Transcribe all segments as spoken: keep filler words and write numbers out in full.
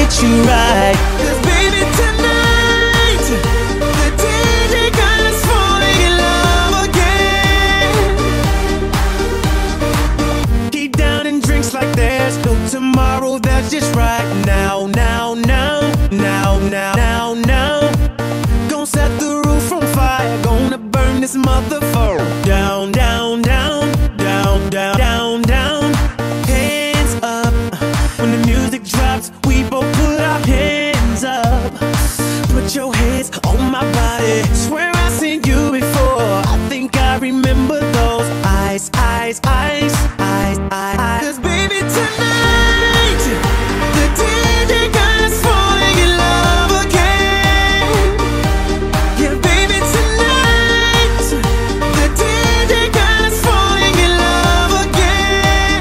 get you right. 'Cause baby tonight, the D J got us falling in love again. Keep down and drinks like there's no tomorrow, that's just right now, now, now, now, now, now, now. Gonna set the roof on fire, gonna burn this motherfucker down, down, down, down, down, down, down. Hands up. When the music drops, we both put our hands up. Put your hands on my body. Swear I've seen you before. I think I remember those eyes, eyes, eyes, eyes, eyes, eyes. 'Cause baby tonight, the D J got us falling in love again. Yeah, baby tonight, the D J got us falling in love again.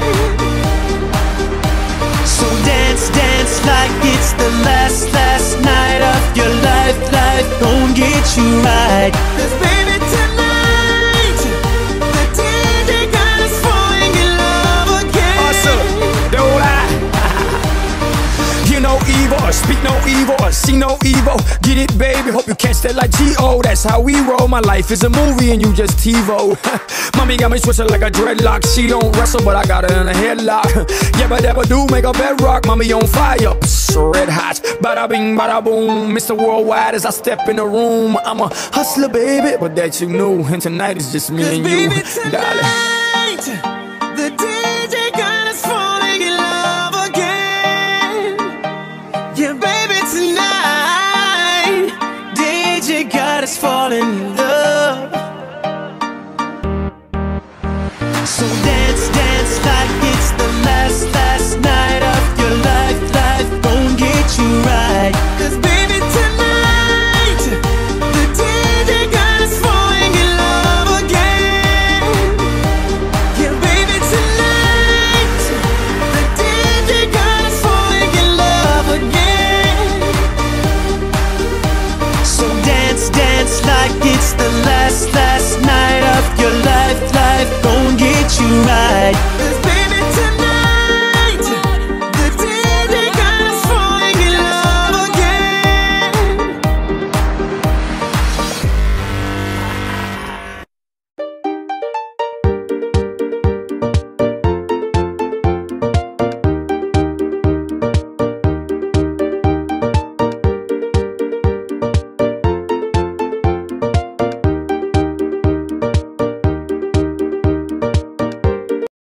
So dance, dance like it's the last, last night of your life. Life gon' get you right. 'Cause baby tonight, the D J got us falling in love again. Awesome, don't lie. Hear no evil, speak no evil, see no evil. Get it, baby, hope you catch that like T O. That's how we roll, my life is a movie and you just TiVo. Mommy got me twisted like a dreadlock. She don't wrestle, but I got her in a headlock. Yeah, but never do make a bedrock. Mommy on fire, psst, red hot. Bada bing, bada boom. Mister Worldwide as I step in the room. I'm a hustler, baby, but that you knew. And tonight is just me 'Cause and you, baby darling. tonight,